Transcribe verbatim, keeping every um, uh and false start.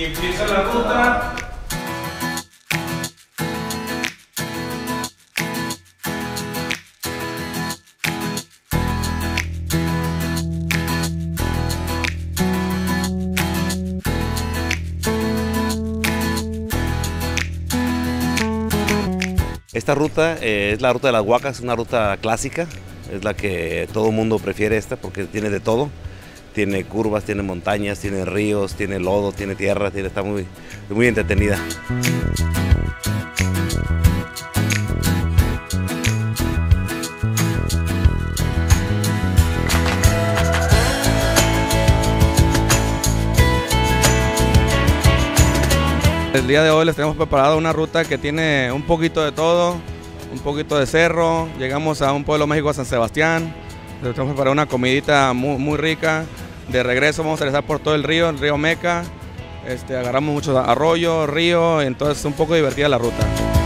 Y empieza la ruta. Esta ruta eh, es la ruta de las Huacas, una ruta clásica, es la que todo el mundo prefiere esta porque tiene de todo. Tiene curvas, tiene montañas, tiene ríos, tiene lodo, tiene tierra, tiene, está muy, muy entretenida. El día de hoy les tenemos preparado una ruta que tiene un poquito de todo, un poquito de cerro. Llegamos a un pueblo mágico, San Sebastián. Les tenemos preparado una comidita muy, muy rica. De regreso vamos a regresar por todo el río, el río Meca. Este, agarramos muchos arroyos, ríos, entonces es un poco divertida la ruta.